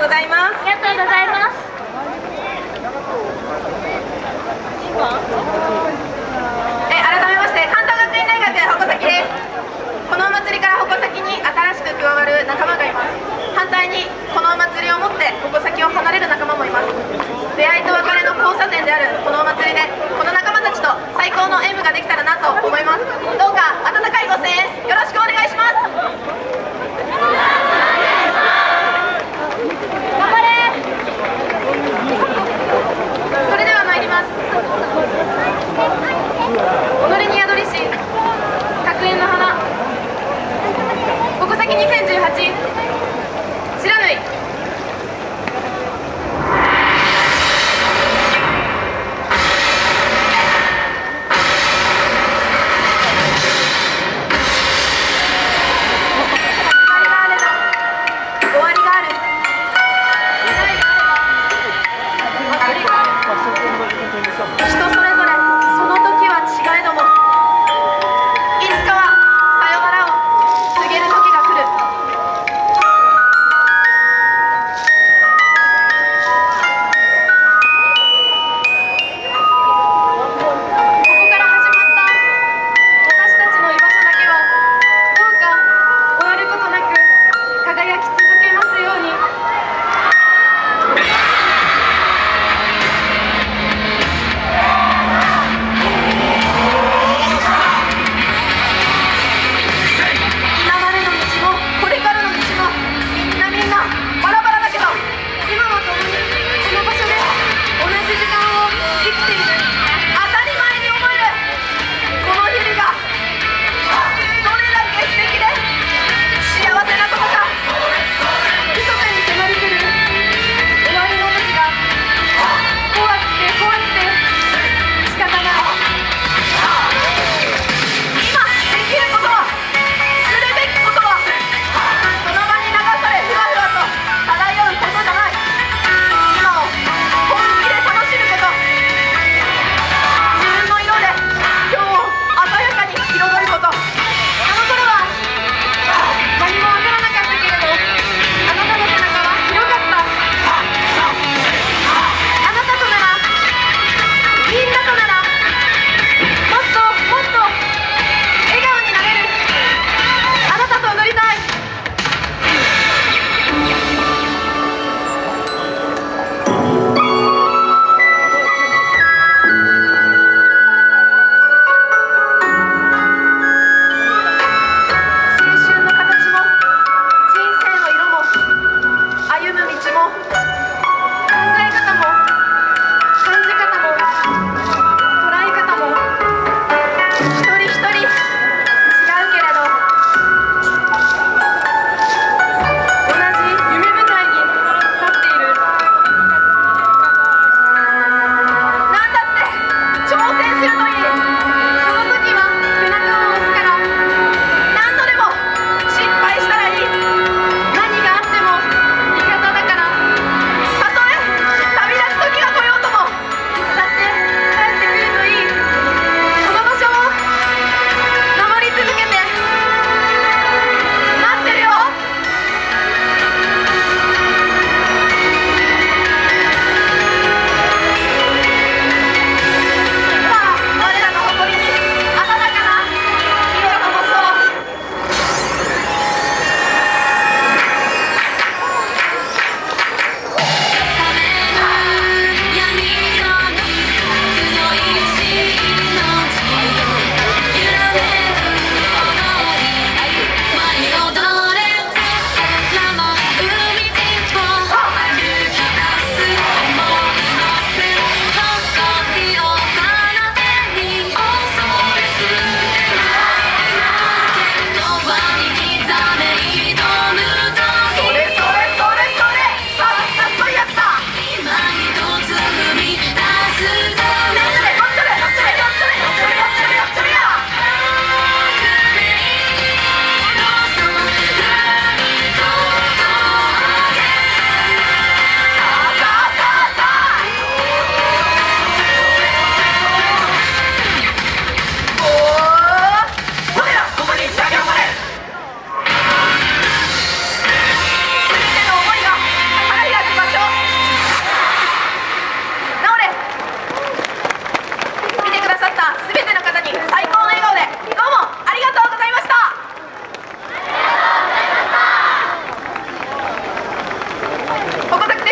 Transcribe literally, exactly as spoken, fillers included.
うございます。 ありがとうございます。 え改めまして関東学院大学鉾崎です。このお祭りから鉾崎に新しく加わる仲間がいます。反対にこのお祭りをもって鉾崎を離れる仲間もいます。出会いと別れの交差点であるこのお祭りでこの仲間たちと最高の演舞ができたらなと思います。どうか温かいご声援よろしくお願いします。それでは参ります。己に宿りし各園の花鉾崎にせんじゅうはち知らぬい。 「 矛先です。